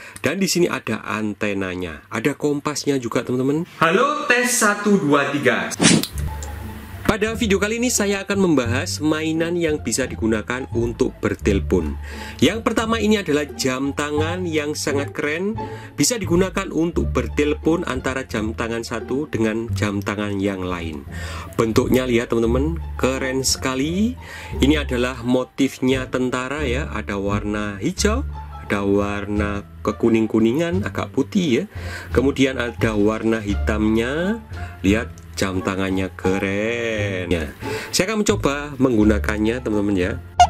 Dan di sini ada antenanya, ada kompasnya juga teman-teman. Halo, tes 1 2 3. Pada video kali ini saya akan membahas mainan yang bisa digunakan untuk bertelepon. Yang pertama ini adalah jam tangan yang sangat keren. Bisa digunakan untuk bertelepon antara jam tangan satu dengan jam tangan yang lain. Bentuknya lihat teman-teman, keren sekali. Ini adalah motifnya tentara ya, ada warna hijau, ada warna kekuning-kuningan, agak putih ya. Kemudian ada warna hitamnya. Lihat jam tangannya keren ya. Saya akan mencoba menggunakannya teman-teman ya.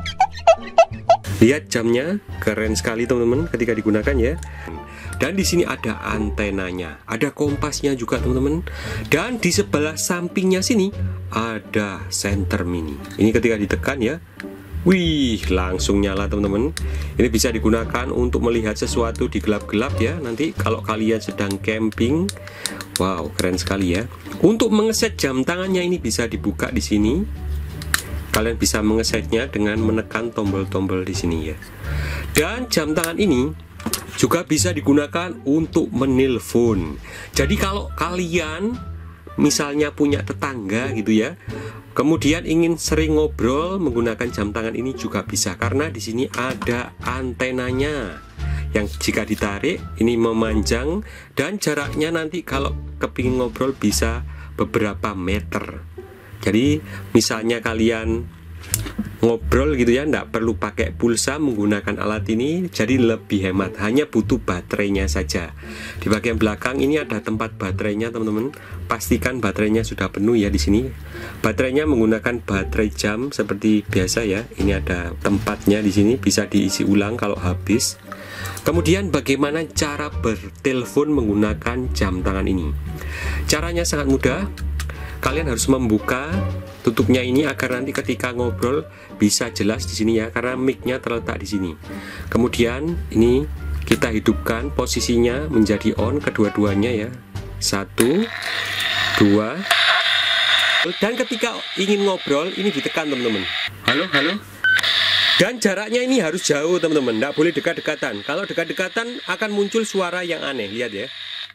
Lihat jamnya keren sekali teman-teman ketika digunakan ya. Dan di sini ada antenanya, ada kompasnya juga teman-teman. Dan di sebelah sampingnya sini ada senter mini. Ini ketika ditekan ya, wih, langsung nyala teman-teman. Ini bisa digunakan untuk melihat sesuatu di gelap-gelap ya. Nanti kalau kalian sedang camping, wow, keren sekali ya. Untuk mengeset jam tangannya ini bisa dibuka di sini. Kalian bisa mengesetnya dengan menekan tombol-tombol di sini ya. Dan jam tangan ini juga bisa digunakan untuk menelpon. Jadi kalau kalian misalnya punya tetangga gitu ya, kemudian ingin sering ngobrol menggunakan jam tangan ini juga bisa, karena di sini ada antenanya yang jika ditarik ini memanjang dan jaraknya nanti kalau kepingin ngobrol bisa beberapa meter. Jadi misalnya kalian ngobrol gitu ya, nggak perlu pakai pulsa menggunakan alat ini, jadi lebih hemat, hanya butuh baterainya saja. Di bagian belakang ini ada tempat baterainya teman-teman. Pastikan baterainya sudah penuh ya di sini. Baterainya menggunakan baterai jam seperti biasa ya. Ini ada tempatnya di sini, bisa diisi ulang kalau habis. Kemudian bagaimana cara bertelepon menggunakan jam tangan ini? Caranya sangat mudah. Kalian harus membuka tutupnya ini agar nanti ketika ngobrol bisa jelas di sini ya, karena mic-nya terletak di sini. Kemudian ini kita hidupkan posisinya menjadi on kedua-duanya ya. 1 2. Dan ketika ingin ngobrol ini ditekan teman-teman. Halo, halo. Dan jaraknya ini harus jauh teman-teman, tidak boleh dekat-dekatan. Kalau dekat-dekatan akan muncul suara yang aneh, lihat ya.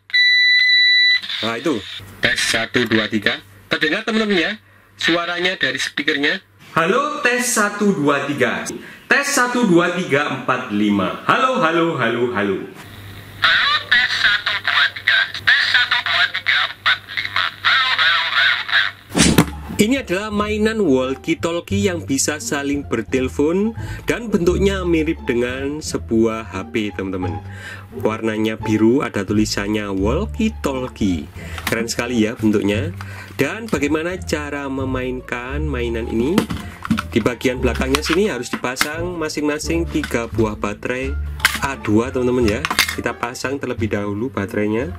Nah itu, tes 1 2 3. Terdengar teman-teman ya, suaranya dari speakernya. Halo, tes 1 2 3. Tes 1 2 3 4 5. Halo, halo, halo, halo. Halo, tes 1 2 3. Tes 1 2 3 4 5. Halo, halo, halo, halo. Ini adalah mainan walkie-talkie yang bisa saling bertelepon dan bentuknya mirip dengan sebuah HP teman-teman. Warnanya biru, ada tulisannya walkie-talkie. Keren sekali ya bentuknya. Dan bagaimana cara memainkan mainan ini? Di bagian belakangnya sini harus dipasang masing-masing 3 buah baterai A2 teman-teman ya. Kita pasang terlebih dahulu baterainya.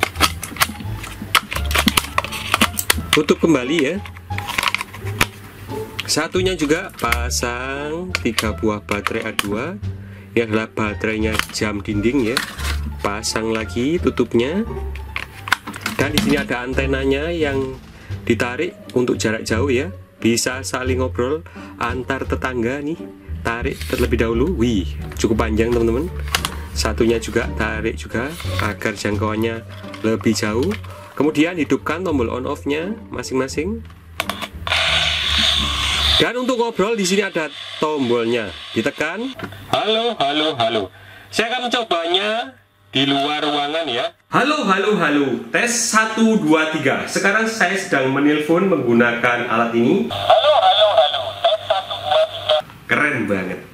Tutup kembali ya. Satunya juga pasang 3 buah baterai A2. Ini adalah baterainya jam dinding ya. Pasang lagi tutupnya. Dan di sini ada antenanya yang ditarik untuk jarak jauh ya. Bisa saling ngobrol antar tetangga nih. Tarik terlebih dahulu. Wih, cukup panjang teman-teman. Satunya juga tarik juga agar jangkauannya lebih jauh. Kemudian hidupkan tombol on off-nya masing-masing. Dan untuk ngobrol di sini ada tombolnya, ditekan. Halo, halo, halo. Saya akan mencobanya di luar ruangan ya. Halo, halo, halo. Tes 1 2 3. Sekarang saya sedang menelpon menggunakan alat ini. Halo, halo, halo. Tes 1 2 3. Keren banget.